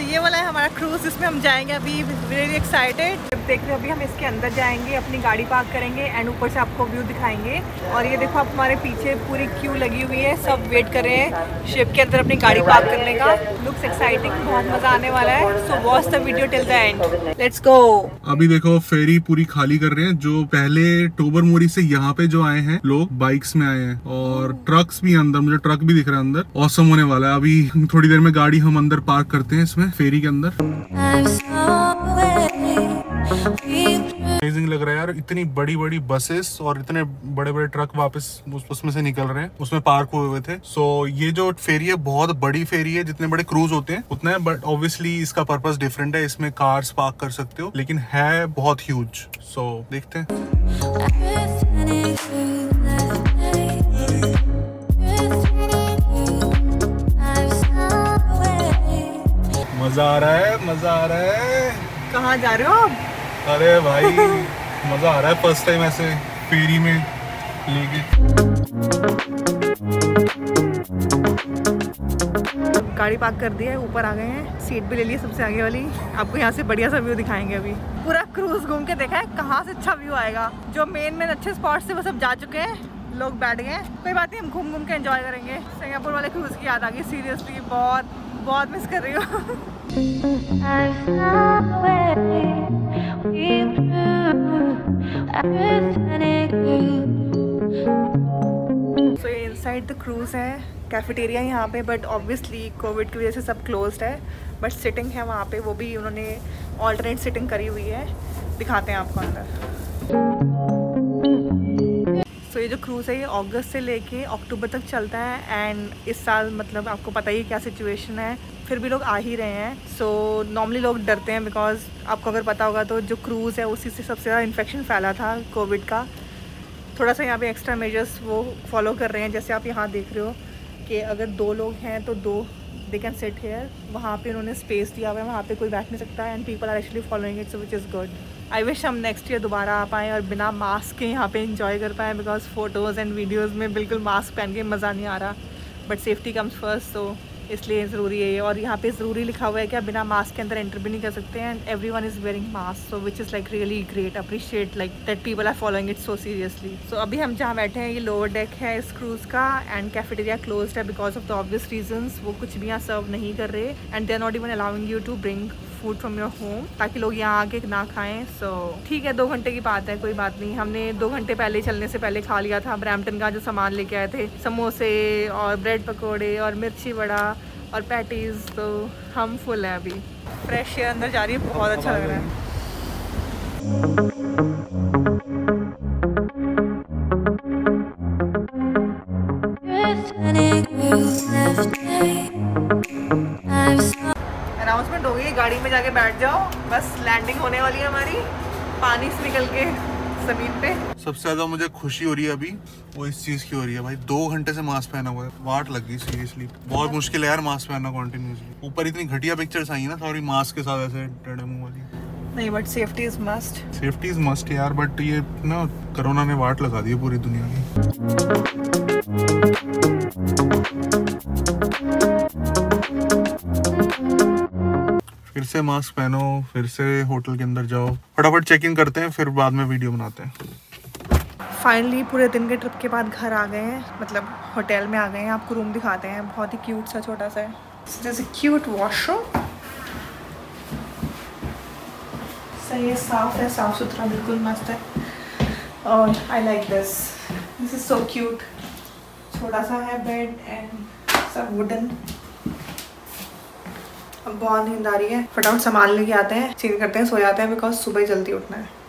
ये वाला है हमारा क्रूज, इसमें हम जाएंगे अभी। Very excited. देख रहे हो अभी हम इसके अंदर जाएंगे, अपनी गाड़ी पार्क करेंगे एंड ऊपर से आपको व्यू दिखाएंगे। और ये देखो आप हमारे पीछे पूरी क्यू लगी हुई है, सब वेट कर रहे हैं शिप के अंदर अपनी गाड़ी पार्क करने का। लुक्स एक्साइटिंग, बहुत मजा आने वाला है। So watch the video till the end. Let's go. अभी देखो फेरी पूरी खाली कर रहे हैं। जो पहले टोबरमुरी से यहाँ पे जो आए हैं लोग बाइक्स में आए हैं, और ट्रक्स भी अंदर, मुझे ट्रक भी दिख रहा है अंदर। ऑसम होने वाला है। अभी थोड़ी देर में गाड़ी हम अंदर पार्क करते हैं इसमें फेरी के अंदर। अमेजिंग लग रहा है यार, इतनी बड़ी बड़ी बसेस और इतने बड़े बड़े ट्रक वापस उसमें से निकल रहे हैं, उसमें पार्क हुए थे। सो ये जो फेरी है बहुत बड़ी फेरी है, जितने बड़े क्रूज होते हैं उतना है, बट ऑब्वियसली इसका पर्पस डिफरेंट है। इसमें कार्स पार्क कर सकते हो, लेकिन है बहुत ह्यूज। सो देखते हैं। मजा आ रहा है, मजा आ रहा है। कहाँ जा रहे हो आप? अरे भाई मजा आ रहा है, फर्स्ट टाइम ऐसे फेरी में लेके। गाड़ी पार्क कर दी है, ऊपर आ गए हैं, सीट भी ले ली सबसे आगे वाली। आपको यहाँ से बढ़िया सा व्यू दिखाएंगे। अभी पूरा क्रूज घूम के देखा है कहाँ से अच्छा व्यू आएगा। जो मेन अच्छे स्पॉट थे वो सब जा चुके हैं, लोग बैठ गए। कोई बात नहीं, हम घूम घूम के एंजॉय करेंगे। सिंगापुर वाले क्रूज की याद आ गई, सीरियसली बहुत बहुत मिस कर रही हूँ। So, ये इनसाइड द क्रूज है, कैफेटेरिया यहाँ पे, बट ऑब्वियसली कोविड की वजह से सब क्लोज्ड है। बट सिटिंग है वहाँ पे, वो भी उन्होंने ऑल्टरनेट सिटिंग करी हुई है। दिखाते हैं आपको अंदर। तो ये जो क्रूज़ है ये अगस्त से लेके अक्टूबर तक चलता है। एंड इस साल मतलब आपको पता ही क्या सिचुएशन है, फिर भी लोग आ ही रहे हैं। सो नॉर्मली लोग डरते हैं, बिकॉज आपको अगर पता होगा तो जो क्रूज़ है उसी से सबसे ज़्यादा इन्फेक्शन फैला था कोविड का। थोड़ा सा यहाँ पे एक्स्ट्रा मेजर्स वो फॉलो कर रहे हैं। जैसे आप यहाँ देख रहे हो कि अगर 2 लोग हैं तो 2 दे कैन सिट हेयर। वहाँ पे उन्होंने स्पेस दिया हुआ है, वहाँ पे कोई बैठ नहीं सकता। And people are actually following it, so which is good. I wish हम नेक्स्ट ईयर दोबारा आ पाएँ और बिना मास्क के यहाँ पे इंजॉय कर पाएँ, बिकॉज फ़ोटोज़ एंड वीडियोज़ में बिल्कुल मास्क पहन के मज़ा नहीं आ रहा। बट सेफ्टी कम्स फर्स्ट, तो इसलिए ज़रूरी है। और यहाँ पे ज़रूरी लिखा हुआ है कि आप बिना मास्क के अंदर एंटर भी नहीं कर सकते हैं। And everyone is wearing mask, so which is like really great. Appreciate like that people are following it so seriously. So अभी हम जहाँ बैठे हैं ये लोअर डेक है इस क्रूज़ का। एंड कैफेटेरिया क्लोज्ड है because of the obvious reasons. वो कुछ भी यहाँ सर्व नहीं कर रहे and they are not even allowing you to bring food from your home, ताकि लोग यहाँ आके ना खाएं। सो ठीक है, 2 घंटे की बात है, कोई बात नहीं। हमने 2 घंटे पहले चलने से पहले खा लिया था ब्रैम्पटन का जो सामान लेके आए थे, समोसे और ब्रेड पकोड़े और मिर्ची वड़ा और पैटीज़। तो हम फुल हैं अभी। फ्रेश एयर अंदर जा रही है, बहुत अच्छा लग रहा है। अनाउंसमेंट हो गई, गाड़ी में जाके बैठ जाओ, बस लैंडिंग होने वाली है हमारी। पानी से निकल के जमीन पे। सबसे ज्यादा मुझे खुशी हो रही है अभी वो इस चीज की हो रही है भाई, 2 घंटे से मास्क पहना हुआ है, वाट लग गई सीरियसली। बहुत मुश्किल है यार मास्क पहनना कंटिन्यूअसली। ऊपर इतनी घटिया पिक्चर्स आई है ना सॉरी मास्क के साथ ऐसे टेढ़े मुंह वाली। नहीं, but safety is must. Safety is must यार, बट ये ना कोरोना ने वाट लगा दी है पूरी दुनिया की। फिर से मास्क पहनो, फिर से होटल के अंदर जाओ, फटाफट चेक इन करते हैं, फिर बाद में वीडियो बनाते हैं। फाइनली पूरे दिन के ट्रिप के बाद घर आ गए हैं, मतलब होटल में आ गए हैं। आपको रूम दिखाते हैं, बहुत ही क्यूट सा छोटा सा है। This is a cute washroom. सही है, साफ है, साफ सुथरा, बिल्कुल मस्त है। और I like this, this is so cute. छोटा सा है बेड एंड सब वुडन। अब बहुत नींद आ रही है, फटाफट सामान लेके आते हैं, चेंज करते हैं, सो जाते हैं, बिकॉज सुबह जल्दी उठना है।